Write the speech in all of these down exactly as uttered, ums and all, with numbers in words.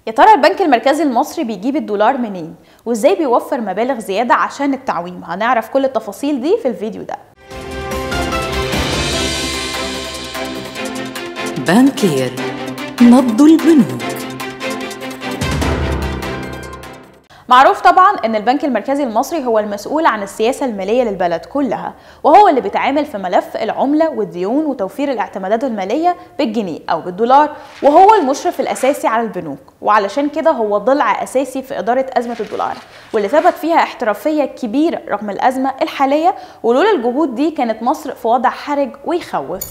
يا ترى البنك المركزي المصري بيجيب الدولار منين؟ وازاي بيوفر مبالغ زيادة عشان التعويم؟ هنعرف كل التفاصيل دي في الفيديو ده. بانكير، نبض البنوك. معروف طبعا ان البنك المركزي المصري هو المسؤول عن السياسة المالية للبلد كلها، وهو اللي بيتعامل في ملف العملة والديون وتوفير الاعتمادات المالية بالجنيه او بالدولار، وهو المشرف الاساسي على البنوك، وعلشان كده هو ضلع اساسي في ادارة ازمة الدولار واللي ثبت فيها احترافية كبيرة رغم الازمة الحالية، ولولا الجهود دي كانت مصر في وضع حرج ويخوف.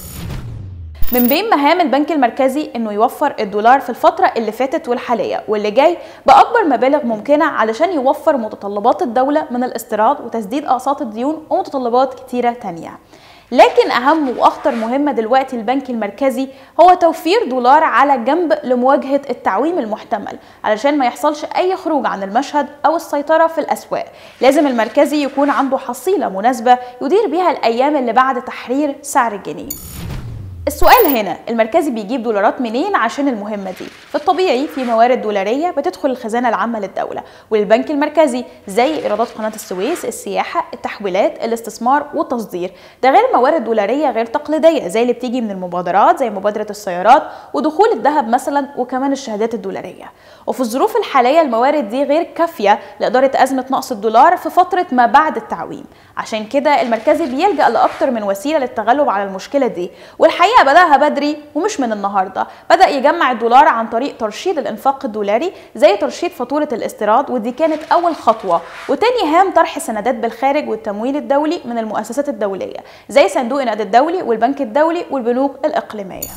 من بين مهام البنك المركزي انه يوفر الدولار في الفترة اللي فاتت والحالية واللي جاي بأكبر مبالغ ممكنة علشان يوفر متطلبات الدولة من الاستيراد وتسديد أقساط الديون ومتطلبات كتيرة تانية. لكن أهم وأخطر مهمة دلوقتي البنك المركزي هو توفير دولار على جنب لمواجهة التعويم المحتمل، علشان ما يحصلش أي خروج عن المشهد أو السيطرة في الأسواق. لازم المركزي يكون عنده حصيلة مناسبة يدير بيها الأيام اللي بعد تحرير سعر الجنيه. السؤال هنا، المركزي بيجيب دولارات منين عشان المهمة دي؟ في الطبيعي في موارد دولارية بتدخل الخزانة العامة للدولة وللبنك المركزي، زي إيرادات قناة السويس، السياحة، التحويلات، الاستثمار والتصدير. ده غير موارد دولارية غير تقليدية زي اللي بتيجي من المبادرات زي مبادرة السيارات ودخول الذهب مثلا، وكمان الشهادات الدولارية. وفي الظروف الحالية الموارد دي غير كافية لإدارة أزمة نقص الدولار في فترة ما بعد التعويم، عشان كده المركزي بيلجأ لأكتر من وسيلة للتغلب على المشكلة دي، والحقيقة بدأها بدري ومش من النهارده. بدأ يجمع الدولار عن طريق ترشيد الانفاق الدولاري زي ترشيد فاتورة الاستيراد، ودي كانت أول خطوة. وتاني هام طرح سندات بالخارج والتمويل الدولي من المؤسسات الدولية زي صندوق النقد الدولي والبنك الدولي والبنوك الإقليمية.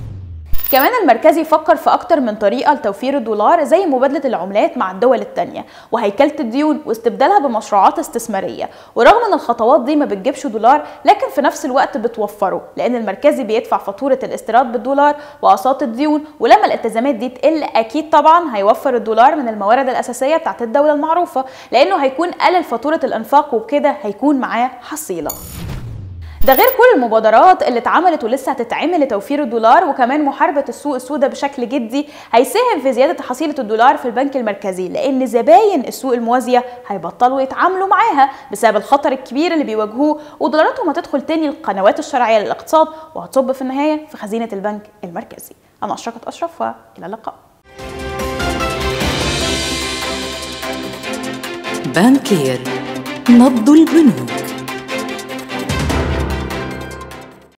كمان المركزي فكر في أكتر من طريقة لتوفير الدولار زي مبادلة العملات مع الدول التانية وهيكلة الديون واستبدالها بمشروعات استثمارية. ورغم ان الخطوات دي ما بتجيبش دولار، لكن في نفس الوقت بتوفره، لأن المركزي بيدفع فاتورة الاستيراد بالدولار وأقساط الديون، ولما الالتزامات دي تقل أكيد طبعا هيوفر الدولار من الموارد الأساسية بتاعت الدولة المعروفة، لأنه هيكون قلل فاتورة الإنفاق وبكده هيكون معاه حصيلة. ده غير كل المبادرات اللي اتعملت ولسه هتتعمل لتوفير الدولار، وكمان محاربة السوق السوداء بشكل جدي هيساهم في زيادة حصيلة الدولار في البنك المركزي، لأن زباين السوق الموازية هيبطلوا يتعاملوا معاها بسبب الخطر الكبير اللي بيواجهوه، ودولاراتهم هتدخل تاني القنوات الشرعية للاقتصاد وهتصب في النهاية في خزينة البنك المركزي. أنا أشرقت أشرف، وإلى اللقاء. بانكير، نبض البنوك.